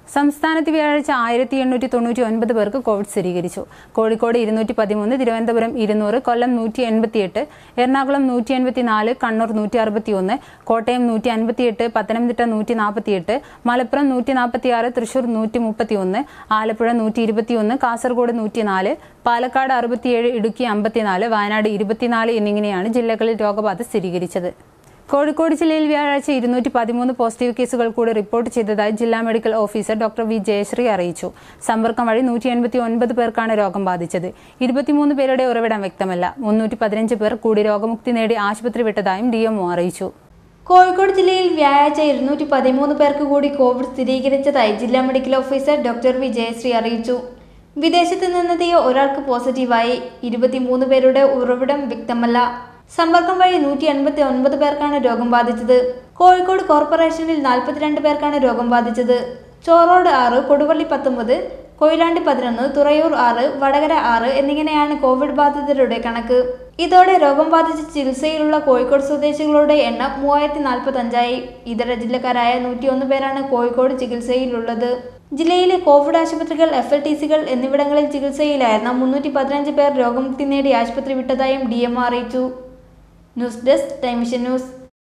സംസ്ഥാനത്ത് വ്യാഴാഴ്ച 1899 പേർക്ക് കോവിഡ് സ്ഥിരീകരിച്ചു. കോഴിക്കോട് 213, തിരുവനന്തപുരം 200, കൊല്ലം 188, എറണാകുളം 184, കണ്ണൂർ 161, കോട്ടയം 158, പത്തനംതിട്ട 148, മലപ്പുറം 146, തൃശൂർ 131, ആലപ്പുഴ 121, കാസർഗോഡ് 104, പാലക്കാട് 67, ഇടുക്കി 54, വയനാട് 24 എന്നിങ്ങനെയാണ് ജില്ലകളിൽ രോഗബാധ സ്ഥിരീകരിച്ചത്. കോഴിക്കോട് ജില്ലയിൽ വ്യാഴാഴ്ച 213 പോസിറ്റീവ് കേസുകൾ കൂടി റിപ്പോർട്ട് ചെയ്തതായി ജില്ലാ medical officer doctor V Jayasree അറിയിച്ചു. സമ്പർക്കം വഴി 189 പേർക്കാണ് രോഗം ബാധിച്ചത്. 23 പേരുടെ ഉറവിടം വ്യക്തമല്ല. 315 പേർ കൂടി രോഗമുക്തി നേടി ആശുപത്രി വിട്ടതായും DMO അറിയിച്ചു. കോഴിക്കോട് ജില്ലയിൽ വ്യാഴാഴ്ച 213 പേർക്ക് കൂടി കോവിഡ് സ്ഥിരീകരിച്ചതായി ജില്ലാ medical officer doctor V Jayasree അറിയിച്ചു. വിദേശത്ത് നിന്നെത്തിയ ഒരാൾക്ക് പോസിറ്റീവായി. 23 പേരുടെ ഉറവിടം വ്യക്തമല്ല. സമ്പർക്കം വഴി 189 പേർക്കാണ് രോഗം ബാധിച്ചത്. കോഴിക്കോട് കോർപ്പറേഷനിൽ 42 പേർക്കാണ് രോഗം ബാധിച്ചത്. ചോറോട് 6, കൊടുവള്ളി 19, കൊയിലാണ്ടി 11, തുറയൂർ 6, വടകര 6 എന്നിങ്ങനെയാണ് കോവിഡ് ബാധിതരുടെ കണക്ക്. ഇതോടെ രോഗം ബാധിച്ച് ചികിത്സയിലുള്ള കോഴിക്കോട് സ്വദേശികളുടെ എണ്ണം 3045ആയി. ഇതര ജില്ലക്കാരായ 101 പേരാണ് കോഴിക്കോട് ചികിത്സയിലുള്ളത്. ജില്ലയിലെ കോവിഡ് ആശുപത്രികൾ, FLTCകൾ എന്നിവിടങ്ങളിൽ ചികിത്സയിലായിരുന്ന 315 പേർ രോഗമുക്തി നേടി ആശുപത്രി വിട്ടതായും DMO അറിയിച്ചു. News desk, time vision news.